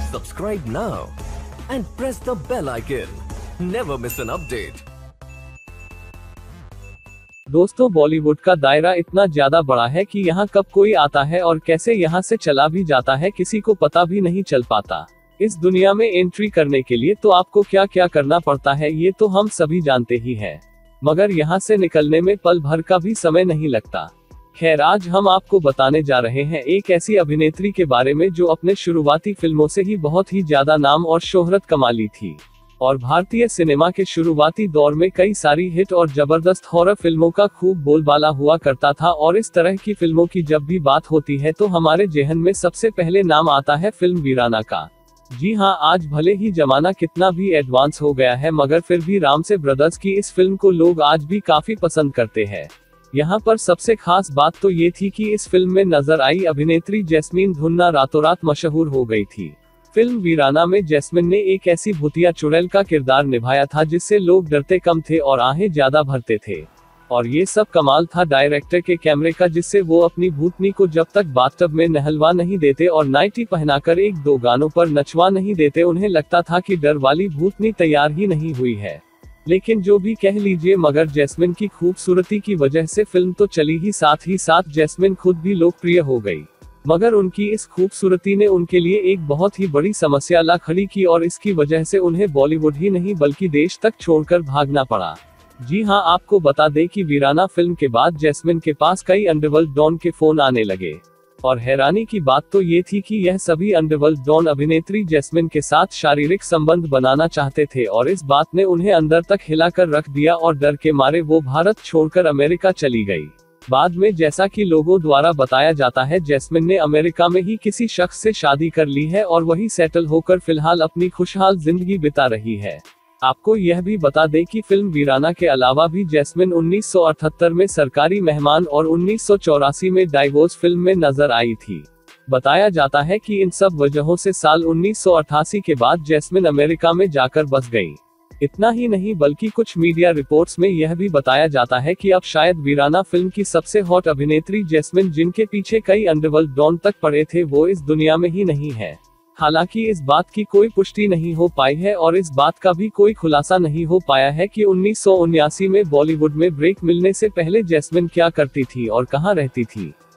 Subscribe now and press the bell icon. Never miss an update. दोस्तों, बॉलीवुड का दायरा इतना ज्यादा बड़ा है कि यहाँ कब कोई आता है और कैसे यहाँ से चला भी जाता है किसी को पता भी नहीं चल पाता। इस दुनिया में एंट्री करने के लिए तो आपको क्या क्या करना पड़ता है ये तो हम सभी जानते ही हैं, मगर यहाँ से निकलने में पल भर का भी समय नहीं लगता। खैर, आज हम आपको बताने जा रहे हैं एक ऐसी अभिनेत्री के बारे में जो अपने शुरुआती फिल्मों से ही बहुत ही ज्यादा नाम और शोहरत कमा ली थी और भारतीय सिनेमा के शुरुआती दौर में कई सारी हिट और जबरदस्त हॉरर फिल्मों का खूब बोलबाला हुआ करता था। और इस तरह की फिल्मों की जब भी बात होती है तो हमारे जेहन में सबसे पहले नाम आता है फिल्म वीराना का। जी हाँ, आज भले ही जमाना कितना भी एडवांस हो गया है, मगर फिर भी रामसे ब्रदर्स की इस फिल्म को लोग आज भी काफी पसंद करते हैं। यहाँ पर सबसे खास बात तो ये थी कि इस फिल्म में नजर आई अभिनेत्री जैस्मीन धुन्ना रातों रात मशहूर हो गई थी। फिल्म वीराना में जैस्मिन ने एक ऐसी भूतिया चुड़ैल का किरदार निभाया था जिससे लोग डरते कम थे और आहें ज्यादा भरते थे। और ये सब कमाल था डायरेक्टर के कैमरे का, जिससे वो अपनी भूतनी को जब तक बाथटब में नहलवा नहीं देते और नाइटी पहनाकर एक दो गानों पर नचवा नहीं देते, उन्हें लगता था कि डर वाली भूतनी तैयार ही नहीं हुई है। लेकिन जो भी कह लीजिए, मगर जैस्मिन की खूबसूरती की वजह से फिल्म तो चली ही साथ जैस्मिन खुद भी लोकप्रिय हो गई। मगर उनकी इस खूबसूरती ने उनके लिए एक बहुत ही बड़ी समस्या ला खड़ी की और इसकी वजह से उन्हें बॉलीवुड ही नहीं बल्कि देश तक छोड़कर भागना पड़ा। जी हाँ, आपको बता दें कि वीराना फिल्म के बाद जैस्मिन के पास कई अंडरवर्ल्ड डॉन के फोन आने लगे और हैरानी की बात तो ये थी कि यह सभी अंडरवर्ल्ड डॉन अभिनेत्री जैस्मिन के साथ शारीरिक संबंध बनाना चाहते थे और इस बात ने उन्हें अंदर तक हिलाकर रख दिया और डर के मारे वो भारत छोड़कर अमेरिका चली गई। बाद में जैसा कि लोगों द्वारा बताया जाता है, जैस्मिन ने अमेरिका में ही किसी शख्स से शादी कर ली है और वही सेटल होकर फिलहाल अपनी खुशहाल जिंदगी बिता रही है। आपको यह भी बता दें कि फिल्म वीराना के अलावा भी जैस्मिन 1978 में सरकारी मेहमान और 1984 में डाइवोर्स फिल्म में नजर आई थी। बताया जाता है कि इन सब वजहों से साल 1988 के बाद जैस्मिन अमेरिका में जाकर बस गई। इतना ही नहीं, बल्कि कुछ मीडिया रिपोर्ट्स में यह भी बताया जाता है कि अब शायद वीराना फिल्म की सबसे हॉट अभिनेत्री जैस्मिन, जिनके पीछे कई अंडरवर्ल्ड डॉन तक पड़े थे, वो इस दुनिया में ही नहीं है। हालांकि इस बात की कोई पुष्टि नहीं हो पाई है और इस बात का भी कोई खुलासा नहीं हो पाया है कि 1979 में बॉलीवुड में ब्रेक मिलने से पहले जैस्मिन क्या करती थी और कहां रहती थी।